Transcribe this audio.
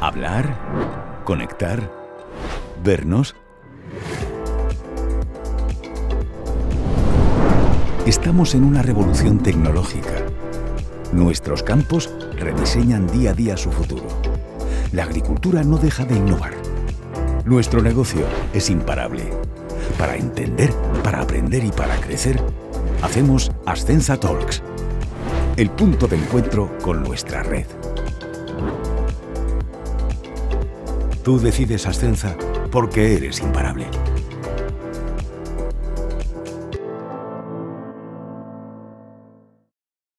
Hablar, conectar, vernos. Estamos en una revolución tecnológica. Nuestros campos rediseñan día a día su futuro. La agricultura no deja de innovar. Nuestro negocio es imparable. Para entender, para aprender y para crecer, hacemos Ascensa Talks, el punto de encuentro con nuestra red. Tú decides Ascensa porque eres imparable.